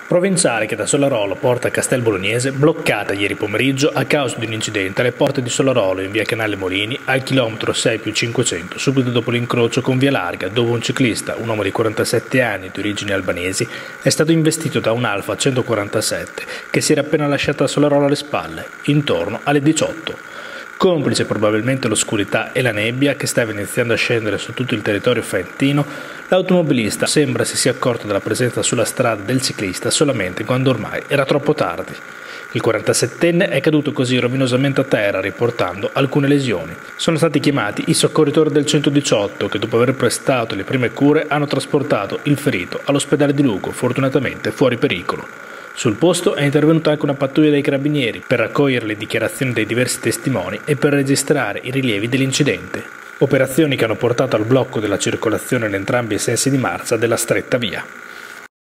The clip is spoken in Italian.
Provinciale che da Solarolo porta a Castel Bolognese, bloccata ieri pomeriggio a causa di un incidente alle porte di Solarolo in via Canale Molini al chilometro 6+500, subito dopo l'incrocio con via Larga, dove un ciclista, un uomo di 47 anni di origini albanesi, è stato investito da un Alfa 147 che si era appena lasciata a Solarolo alle spalle, intorno alle 18. Complice probabilmente l'oscurità e la nebbia che stava iniziando a scendere su tutto il territorio faentino, l'automobilista sembra si sia accorto della presenza sulla strada del ciclista solamente quando ormai era troppo tardi. Il 47enne è caduto così rovinosamente a terra, riportando alcune lesioni. Sono stati chiamati i soccorritori del 118 che, dopo aver prestato le prime cure, hanno trasportato il ferito all'ospedale di Lugo, fortunatamente fuori pericolo. Sul posto è intervenuta anche una pattuglia dei carabinieri per raccogliere le dichiarazioni dei diversi testimoni e per registrare i rilievi dell'incidente. Operazioni che hanno portato al blocco della circolazione in entrambi i sensi di marcia della stretta via.